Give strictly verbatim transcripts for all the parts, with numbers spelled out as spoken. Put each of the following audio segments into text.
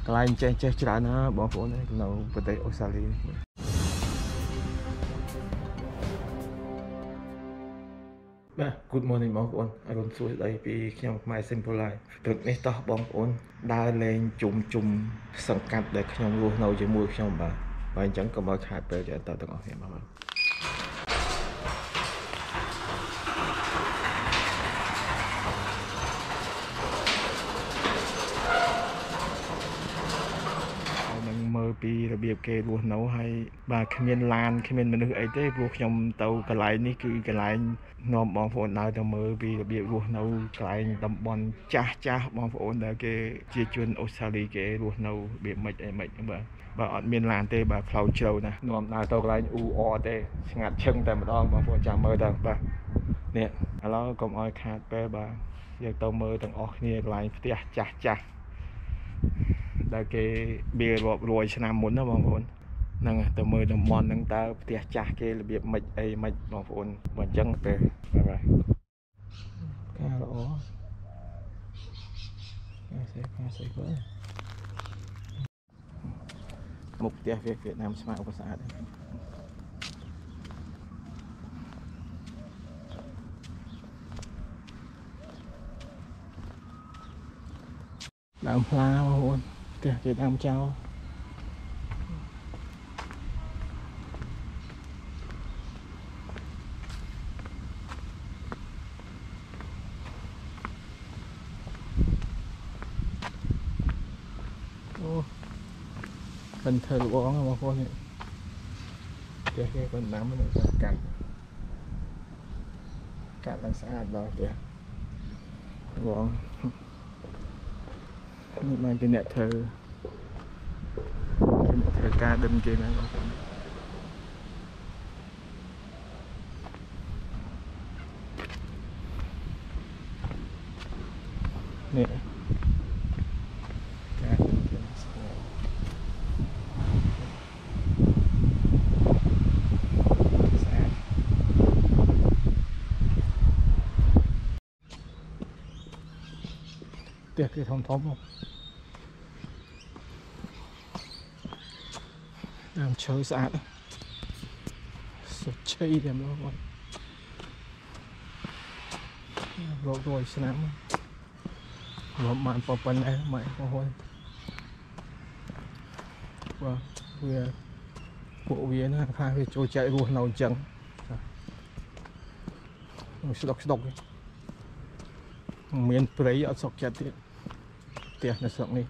កន្លែងចេះចេះច្រើនណាបងប្អូននៅប្រទេសអូស្ត្រាលីបាទ Good morning បងប្អូនអរុនសួស្ដីពីខ្ញុំខ្មែរ Simple Life ព្រឹកនេះតោះបងប្អូនដើរលេងជុំជុំសង្កាត់ដែលខ្ញុំរស់នៅជាមួយខ្ញុំបាទបើអញ្ចឹងកុំឲ្យខាតពេលច្រើនតទាំងអស់គ្នាបងប្អូនមើលពីរបៀបគេរស់នៅហើយបាទគ្មានឡានគ្មានមនុស្សអីទេព្រោះខ្ញុំទៅកន្លែងនេះគឺកន្លែងនាំបងប្អូនដើរទៅមើលពីរបៀបរស់នៅកន្លែងតំបន់ចាស់ចាស់បងប្អូនដែលគេជាជនអូស្ត្រាលីគេរស់នៅរបៀបម៉េចអីម៉េចបាទបាទអត់មានឡានទេបាទផ្លូវជ្រៅណាស់នាំដើរទៅកន្លែងអ៊ូអទេស្ងាត់ឈឹងតែម្ដងបងប្អូនចាំមើលទៅបាទនេះឥឡូវកុំឲ្យខាតពេលបាទយើងទៅមើលទាំងអស់គ្នាកន្លែងផ្ទះចាស់ចាស់ដែលគេបៀរាប់រយឆ្នាំមុនណាបងប្អូនហ្នឹងទៅមើលតំបន់ហ្នឹងតើផ្ទះចាស់គេរបៀបម៉េចអីម៉េចបងប្អូនបើអញ្ចឹងទៅបាទបាទការល្អការសេការសេគាត់មុខផ្ទះវៀតណាមស្មើឧបស្អាតដើមផ្លាបងប្អូនផ្ទះគេដើមចោលអូមិនធ្វើលបងបងប្អូននេះផ្ទះគេគាត់ដាំនឹងកាត់កាត់ឡើងស្អាតដល់ផ្ទះបងនេះមកពីអ្នកធ្វើធ្វើការដិនគេណាបងប្អូននេះការដិនគេស្អាតស្អាតផ្ទះគេធំធំមកដើមឈើស្អាតសុខជ័យតែមកបងរករយឆ្នាំមកបានប៉ុណ្ណេះមកបងប្អូនបាទវាពួកវាណាថាវាចូលចែករស់នៅអញ្ចឹងស្ដុកស្ដុកមានព្រៃអត់សុខចិត្តទៀតផ្ទះនៅស្រុកនេះ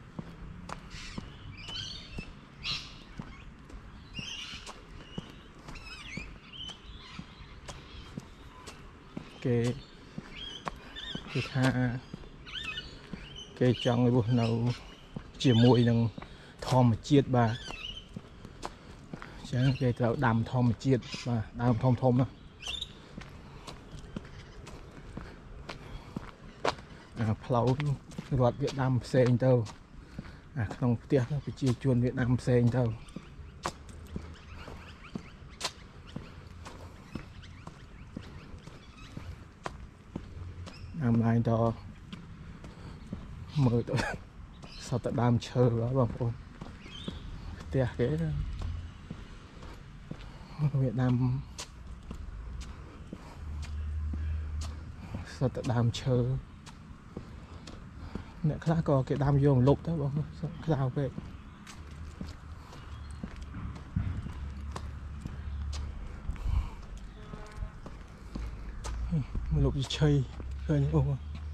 គេគេថាគេចង់រស់នៅជាមួយនឹងធម្មជាតិបាទអញ្ចឹងគេត្រូវដាំធម្មជាតិបាទដើមធំធំណាអាផ្លូវរដ្ឋវៀតណាមផ្សេងទៅអាក្នុងផ្ទះប្រជាជនវៀតណាមផ្សេងទៅអាមឡាញទៅមើលទៅសតដើមឈើបងប្អូនផ្ទះគេវៀតណាមសតដើមឈើអ្នកខ្លះក៏គេដាំយកលុបទៅបងក្តៅពេកមកលុបឈើឃើញអូ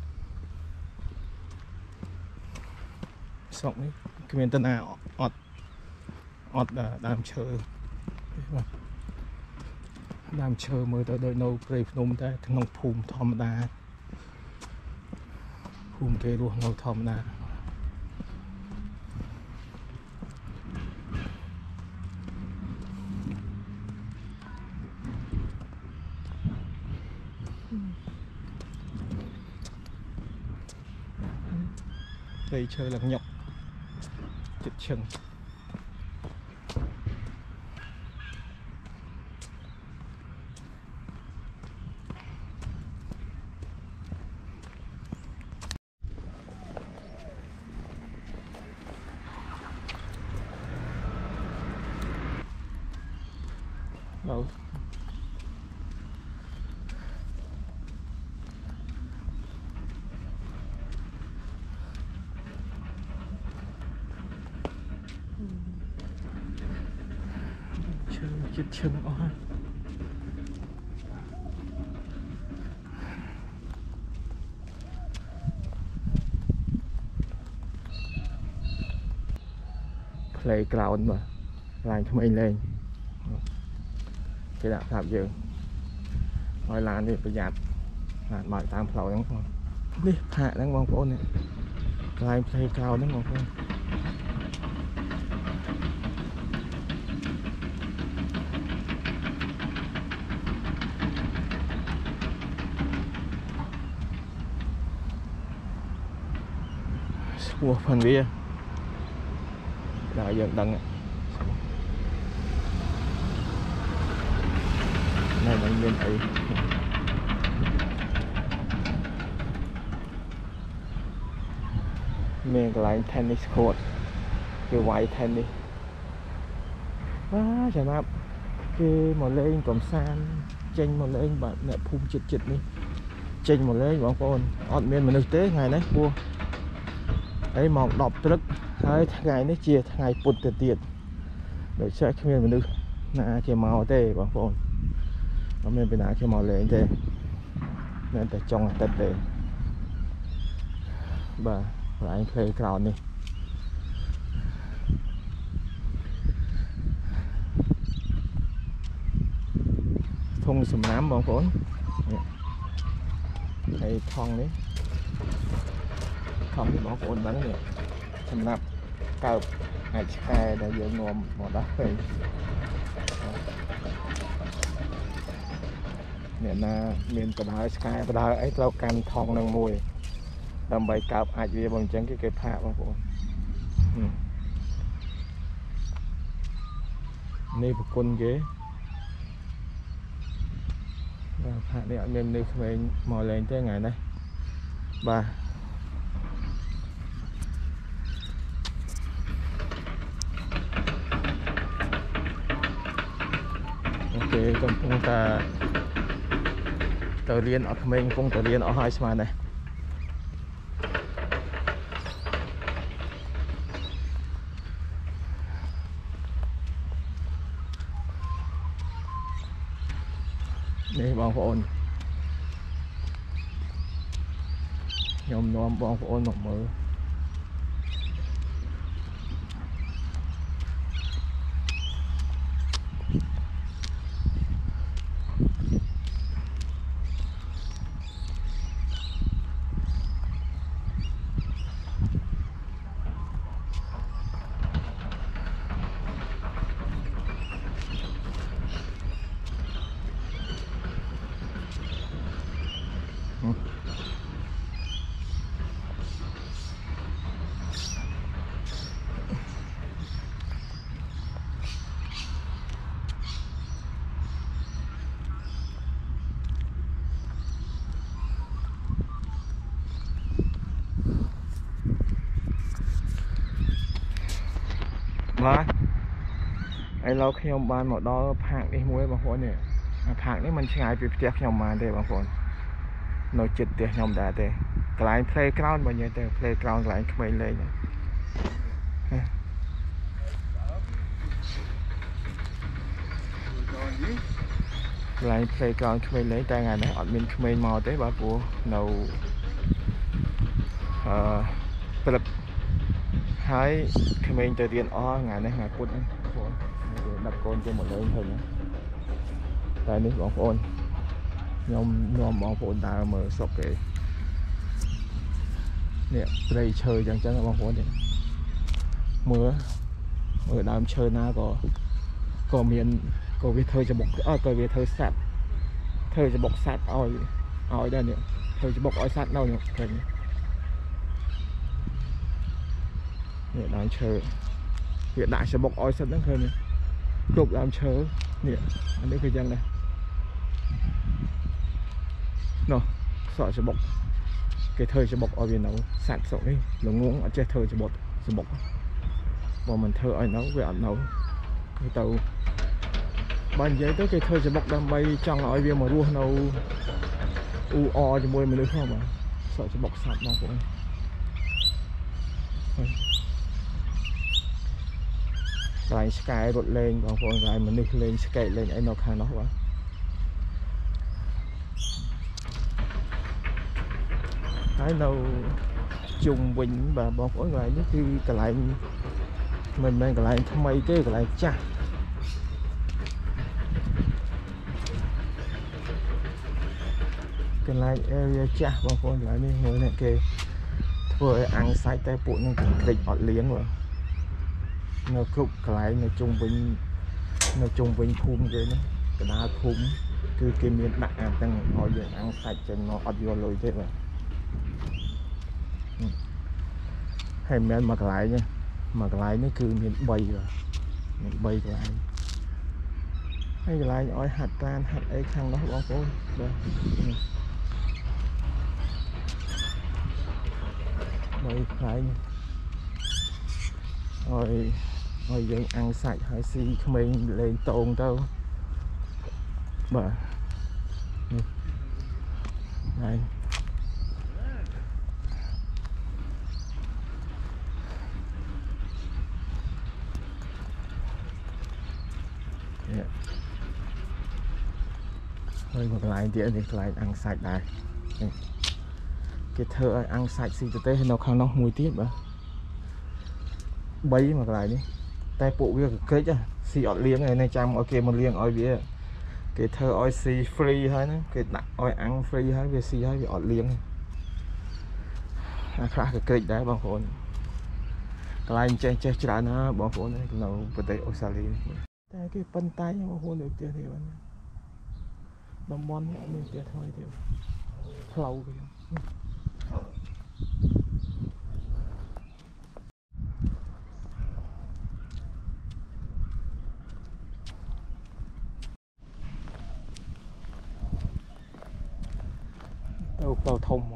ស្រុកនេះគ្មានតាណាអត់អត់ដើមឈើបាទដើមឈើមើលទៅដូចនៅព្រៃភ្នំតែក្នុងភូមិធម្មតាភូមិគេរស់នៅធម្មតាព្រៃឈើឡើងញុកចិត្តឈឹង ប đâu chân chết chân oi playground mà lại cho mình lên cái đạo tháp dương nói là đi bây giờ là mọi tam phẩu đúng không đi hạ đang mong phone này lại playground đúng không mua phần bia là dần đằng này mình lên thấy mình lại tennis court cái white tennis á chả mà cái một lên cầm san tranh một lên bạn mẹ phun chật chật đi tranh một lên bọn con ọt miền mình thực tế ngày đấy mua ấy mong đọc rất hai ngày nó chia ngày bụt tiền tiền để sẽ khi mình được là cái màu tê bọn con nó mình bên nào cái màu lên thế nên tại trong tết để bà và anh playground đi thùng sầm nám bọn con hay thong đấy không thì bỏ cuốn bắn này sầm nạp cao hai hai đã vô ngồm một đó rồi nè na miền cờ đá sky cờ đá ấy lâu can thong đang mùi đầm bay cao ai về bằng chân cái cái phạ bằng cuốn này một con ghế phạ này mình đi mình mò lên tới ngày đây ba ok trong chúng ta tờ liên ở mình cũng tờ liên ở hai smart này đây bọn phụ ôn nhom nhom bọn phụ ôn một mưa màไอเราขยมบานหมดดอผักนี่มวยบางคนเนี่ยผักนี่มันใช้ไปเตี้ยขยมมาเด้บางคนโนจิตเตี้ยขยมได้เด้กลายเพลย์กราวด์บางอย่างเด้เพลย์กราวด์กลายขมายเลยเนี่ยกลายเพลย์กราวด์ขมายเลยแต่ไงนะอดมินขมายมาเด้บางปูเราเอ่อปรับให้ขมายตัวเรียนอ้อไงนะไงพูดนะđặt con cho một lời hình tạiនេះបងប្អូនខ្ញុំនាំបងប្អូនដើរមើលស្រុកគេនេះព្រៃឈើចឹងចឹងបងប្អូននេះមើលមើលដើមឈើណាក៏ក៏មានក៏វាធ្វើច្បុកអត់ក៏វាធ្វើសัตว์ធ្វើច្បុកសัตว์ឲ្យឲ្យដែរនេះធ្វើច្បុកឲ្យសัตว์ដល់នេះឃើញនេះដើមឈើវាដាក់ច្បុកឲ្យសัตว์ហ្នឹងឃើញនេះគ្រប់ដើមឈើនេះអានេះគឺយ៉ាងណានោះសក់ច្បុកគេធ្វើច្បុកឲ្យវានៅសัตว์ស្រុកនេះល្ងងអត់ចេះធ្វើច្បុកច្បុកបើមិនធ្វើឲ្យនៅវាអត់នៅគឺទៅ bạn vậy tới cái thờiจะบอกđam bay chẳng nói việc mà rùa nấu u o cho môi mình được không mà sợจะบอกsạt mà cũng lại sky rụt lên còn còn lại mình được lên sky lên ấy nó khá nó quá cái đâu chung bình và bọn phối lại nó cứ cái lại mình mang cái lại tham mấy cái cái lại chả cái lại area chả bọn phối lại đi ngồi này kề vừa ăn sai tay phụ nó kịch ọt liếng rồi nó cục cái lại nó chung bình nó chung bình thum cái nó cái đá thum cứ cái miếng bạc à tăng hỏi giờ ăn sạch cho nó ọt vô lùi thế rồi hay men mặc lại nha mặc lại nó cứ miền bay rồi miền bay lại hay lại nói hạt tan hạt ấy khăn đó bóng phố bay lại rồi rồi dân ăn sạch hay xì mình lên tồn đâu bà này yeah. Hơi một lại đĩa thì lại ăn sạch này cái thợ ăn sạch xì tế nó không nó mùi tiếp mà bấy mà lại đi tay phụ việc kết á xì ọt liếng này này chăm ok một liêng oi bia cái thợ oi xì free thôi nó cái đặt oi ăn free hết về xì hết bị ọt liếng à khác cái kết đấy bằng phone cái này chơi chơi chả nó bằng phone này nó bật tay Australia cái phân tay mà hôn được tiền thì bạn bấm bon mình tiền thôi thì lâu kìa tàu tàu thông mà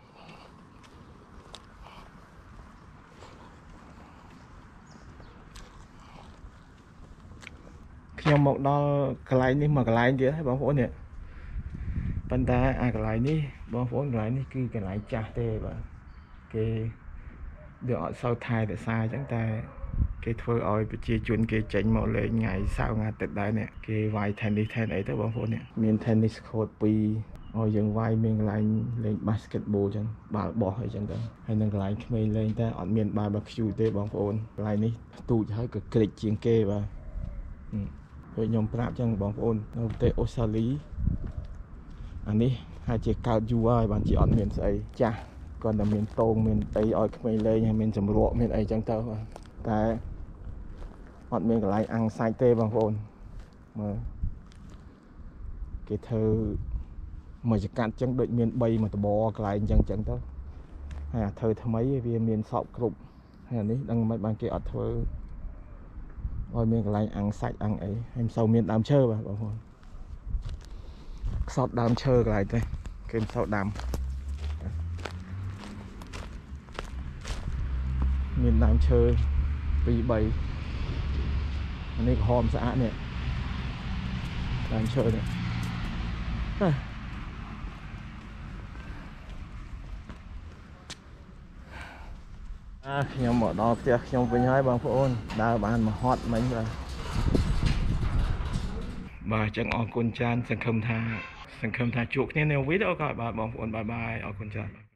nhưng một đó cái lạiនេះមកកន្លែងទៀតហើយបងប្អូននេះប៉ុន្តែអាកន្លែងនេះបងប្អូនកន្លែងនេះគឺកន្លែងចាស់ទេបាទគេវាអត់សូវថែរក្សាអញ្ចឹងតែគេធ្វើឲ្យប្រជាជនគេចេញមកលេងថ្ងៃសៅរ៍ថ្ងៃអាទិត្យដែរនេះគេវាយ tennis ថែនអីទៅបងប្អូននេះមាន tennis court ពីរឲ្យយើងវាយមានកន្លែងលេង basketball អញ្ចឹងបាល់បោះអីចឹងទៅហើយនឹងកន្លែងក្មេងលេងតែអត់មាន barbecue ទេបងប្អូនកន្លែងនេះទូចហើយក៏ក្រិចជាងគេបាទពេលខ្ញុំប្រាប់ចឹងបងប្អូននៅប្រទេសអូស្ត្រាលីអានេះហើយជាកើតយូរហើយបានជាអត់មានស្អីចាស់គាត់តែមានតោងមានអីឲ្យក្មេងលេងហើយមានចម្រក់មានអីចឹងទៅតែអត់មានកន្លែងអាំងសាច់ទេបងប្អូនមើលគេធ្វើមួយចកាត់ចឹងដូចមានបីមួយតបកន្លែងចឹងចឹងទៅហើយអាធ្វើថ្មីវាមានសពគ្រប់ហើយអានេះដឹងមិនបានគេអត់ធ្វើឲ្យមានកន្លែងអាំងសាច់អាំងអីហើយមិនសូវមានដើមឈើបាទបងប្អូនខ្សត់ដើមឈើកន្លែងទេគេមិនសូវដាំមានដើមឈើពីរបីអានេះក្រហមស្អាតនេះដើមឈើនេះខ្ញុំមកដល់ផ្ទះខ្ញុំវិញហើយបងប្អូនដើរបានមកហត់មិញបាទបាទអញ្ចឹងអរគុណច្រើនសង្ឃឹមថាសង្ឃឹមថាជួបគ្នានៅវីដេអូក្រោយបាទបងប្អូនបាយបាយអរគុណច្រើន